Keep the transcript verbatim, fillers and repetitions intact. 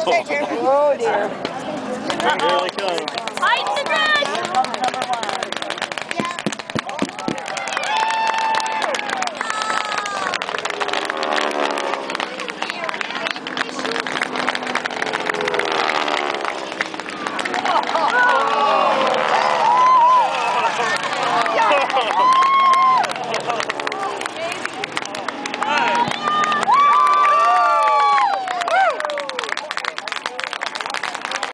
Oh dear. Uh-oh. Here they come. Height the ground!